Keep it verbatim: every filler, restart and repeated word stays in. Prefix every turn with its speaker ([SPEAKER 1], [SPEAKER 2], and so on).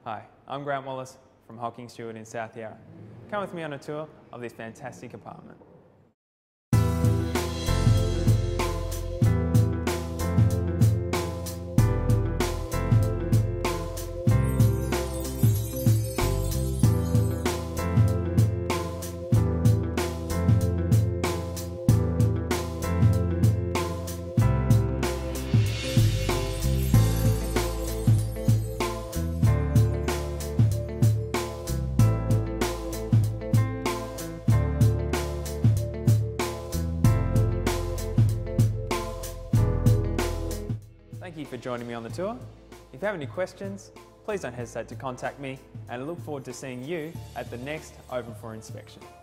[SPEAKER 1] Hi, I'm Grant Wallace from Hockingstuart in South Yarra. Come with me on a tour of this fantastic apartment. Thank you for joining me on the tour. If you have any questions, please don't hesitate to contact me, and I look forward to seeing you at the next Open for Inspection.